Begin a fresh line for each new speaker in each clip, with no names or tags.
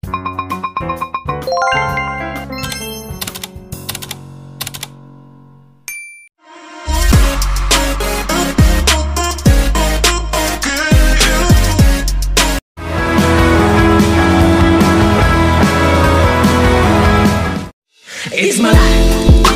It's my life.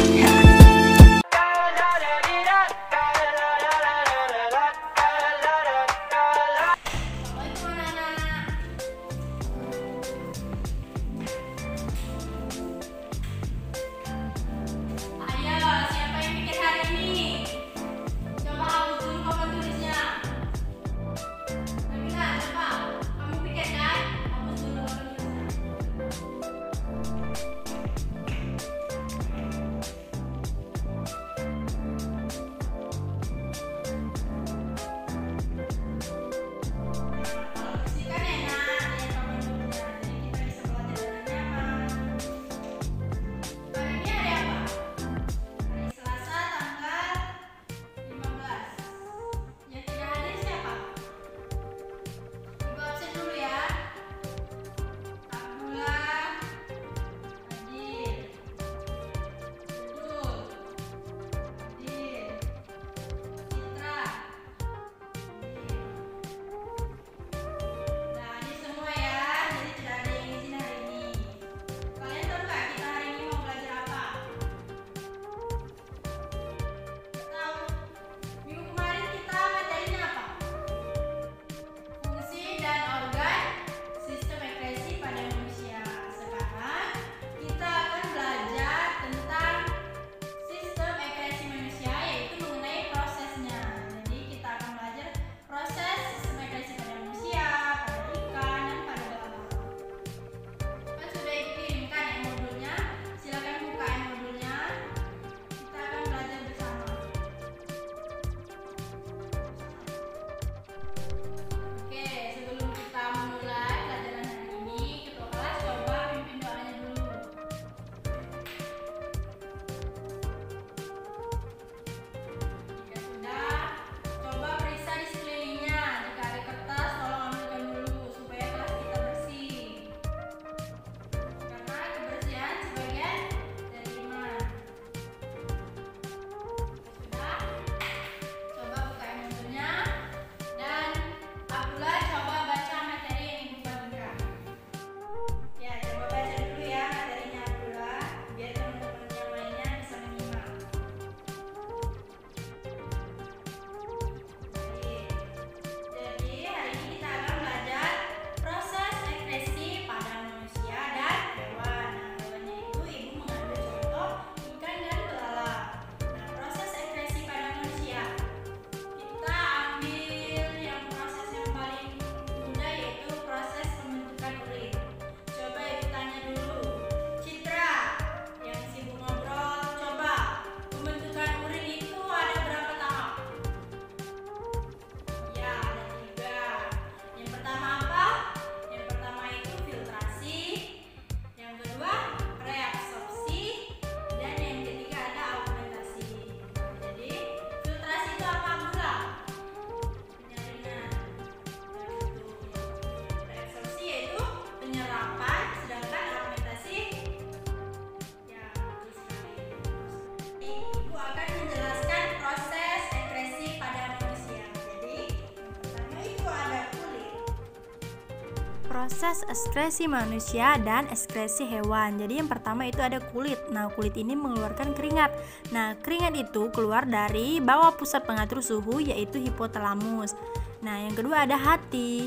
Proses ekskresi manusia dan ekskresi hewan. Jadi yang pertama itu ada kulit. Nah, kulit ini mengeluarkan keringat. Nah, keringat itu keluar dari bawah pusat pengatur suhu, yaitu hipotalamus. Nah, yang kedua ada hati.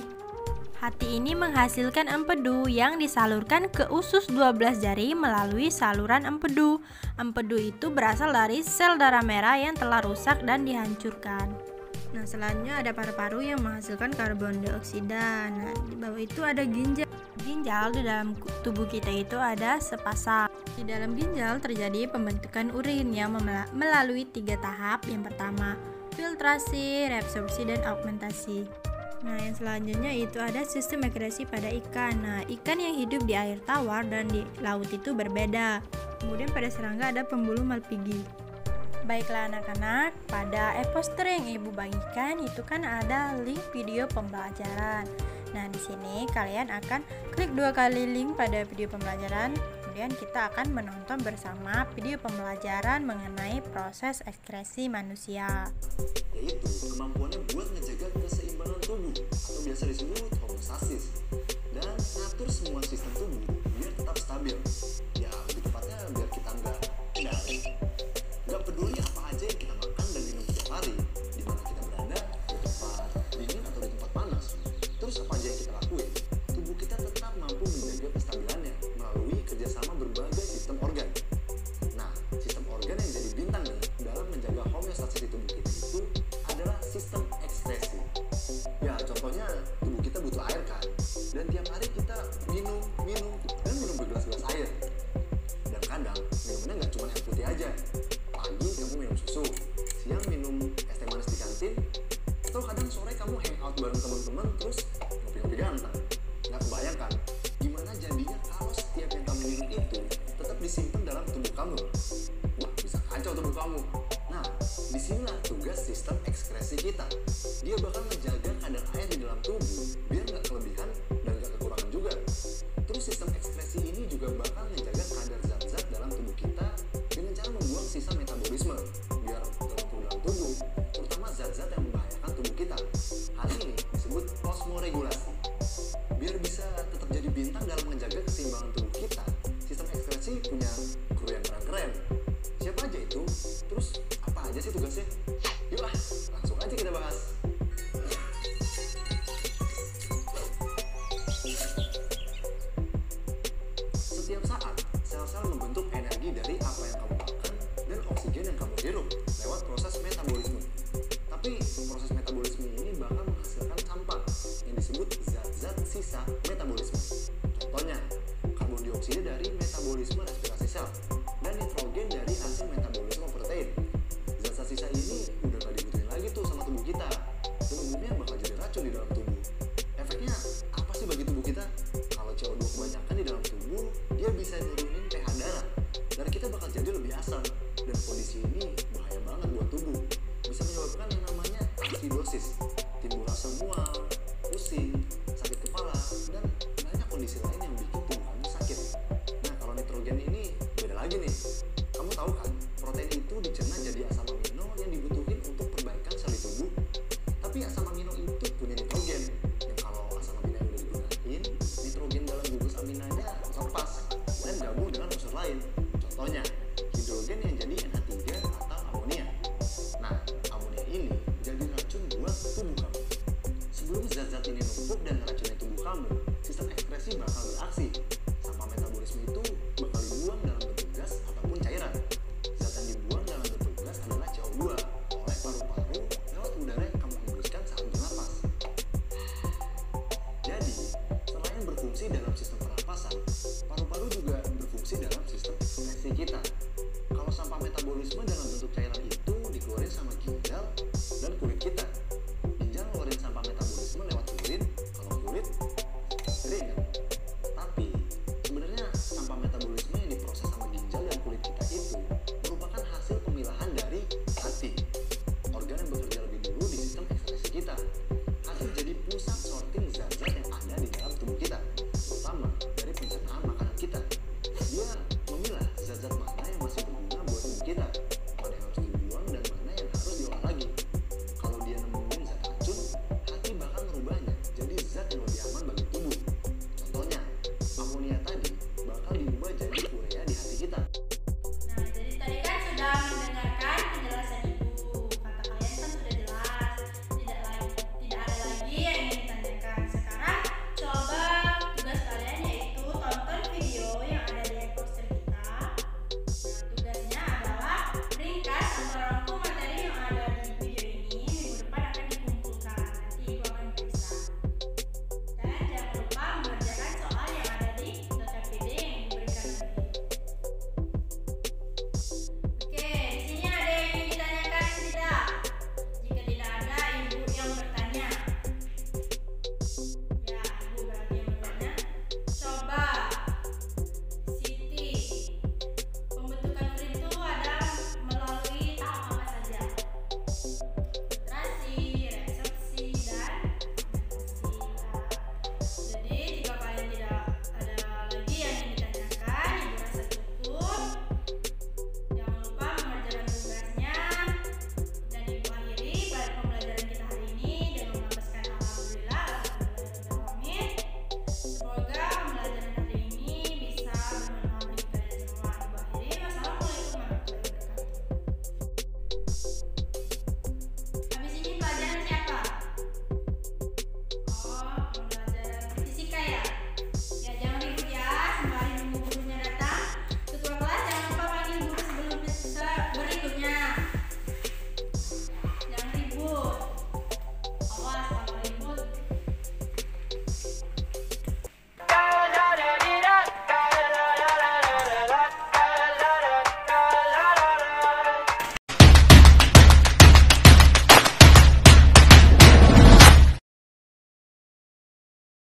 Hati ini menghasilkan empedu yang disalurkan ke usus 12 jari melalui saluran empedu. Empedu itu berasal dari sel darah merah yang telah rusak dan dihancurkan. Nah, selanjutnya ada paru-paru yang menghasilkan karbon dioksida. Nah, di bawah itu ada ginjal. Ginjal di dalam tubuh kita itu ada sepasang. Di dalam ginjal terjadi pembentukan urin yang melalui 3 tahap. Yang pertama, filtrasi, reabsorpsi, dan augmentasi. Nah, yang selanjutnya itu ada sistem ekskresi pada ikan. Nah, ikan yang hidup di air tawar dan di laut itu berbeda. Kemudian pada serangga ada pembuluh Malpighi. Baiklah anak-anak, pada e-poster yang ibu bagikan itu kan ada link video pembelajaran. Nah, di sini kalian akan klik 2 kali link pada video pembelajaran. Kemudian kita akan menonton bersama video pembelajaran mengenai proses ekskresi manusia.
Yaitu kemampuannya buat ngejaga keseimbangan tubuh atau biasa disebut homeostasis dan ngatur semua sistem tubuh biar tetap stabil. Ya, lebih tepatnya biar kita nggak peduli apa aja yang kita makan dan minum setiap hari, di mana kita berada, di tempat dingin atau di tempat panas. Terus apa aja yang kita lakuin, tubuh kita tetap mampu menjaga kestabilannya melalui kerjasama berbagai sistem organ. Nah, sistem organ yang jadi bintang nih dalam menjaga homeostasis di tubuh kita itu adalah sistem ekskresi. Ya, contohnya tubuh kita butuh air kan, dan tiap hari kita minum bergelas-gelas air. Dan kadang minumnya nggak cuma air putih aja. Pagi kamu minum susu, siang minum es teh manis di kantin, atau kadang sore kamu hangout bareng teman-teman terus ngopi-ngopi ganteng. Nggak kebayang kan gimana jadinya kalau setiap yang kamu minum itu tetap disimpan dalam tubuh kamu. Wah, bisa kacau tubuh kamu. Nah, disinilah tugas sistem ekskresi kita. Dia bakal menjaga kadar air di dalam tubuh biar nggak kelebihan dan nggak kekurangan juga. Terus sistem ekskresi ini juga bakal menjaga kadar zat-zat dalam tubuh kita dengan cara membuang sisa metabolisme biar terkumpul dalam tubuh, terutama zat-zat yang membahayakan tubuh kita. Hal ini disebut osmoregulasi. Biar bisa tetap jadi bintang dalam menjaga keseimbangan tubuh kita, sistem ekskresi punya kru yang keren-keren. Siapa aja itu? Terus apa aja sih tugasnya? Yuk langsung aja kita bahas. Setiap saat, sel-sel membentuk energi dari apa yang kamu makan dan oksigen yang kamu hirup lewat proses metabolisme. Tapi proses metabolisme ini bakal menghasilkan sampah yang disebut zat-zat sisa metabolisme. Contohnya, karbon dioksida dari metabolisme respirasi sel dan nitrogen dari hasil metabolisme protein. Zat-zat sisa ini udah gak dibutuhin lagi tuh sama tubuh kita dan umumnya bakal jadi racun di dalam tubuh. Efeknya apa sih bagi tubuh kita? Kalau CO2 kebanyakan di dalam tubuh, dia bisa nurunin pH darah dan kita bakal jadi lebih asam, dan kondisi ini bahaya banget buat tubuh. Bisa menyebabkan yang namanya acidosis, timbul asam mual, pusing, sakit kepala, dan banyak kondisi lain yang bikin tubuh kamu sakit. Nah, kalau nitrogen ini beda lagi nih. Kamu tahu kan, protein itu dicerna jadi asam amino yang dibutuhin untuk perbaikan sel di tubuh. Tapi asam amino itu punya nitrogen, yang kalau asam amino yang udah digunain, nitrogen dalam gugus aminanya lepas dan gabung dengan unsur lain. Contohnya, hidrogen yang jadi NH3 atau amonia. Nah, amonia ini jadi racun buat tubuh kamu. Sebelum zat-zat ini numpuk dan meracuni tubuh kamu, sistem ekskresi bakal beraksi. Sampah metabolisme itu bakal dibuang dalam bentuk gas ataupun cairan. Zat yang dibuang dalam bentuk gas adalah CO2 oleh paru-paru lewat udara yang kamu hembuskan saat bernapas. Jadi, selain berfungsi dalam sistem pernapasan, paru-paru juga berfungsi dalam sistem ekskresi kita. Kalau sampah metabolisme dalam bentuk cairan itu dikeluarin sama ginjal dan kulit kita. Ginjal ngeluarin sampah metabolisme lewat urin, kalau kulit keringat. Tapi sebenarnya sampah metabolisme yang diproses sama ginjal dan kulit kita itu merupakan hasil pemilahan dari hati, organ yang bekerja lebih dulu di sistem ekskresi kita. Hati jadi pusat sorting zat-zat yang ada di dalam tubuh kita, terutama dari pencernaan makanan kita. Dia memilah zat-zat mana yang masih berguna buat tubuh kita.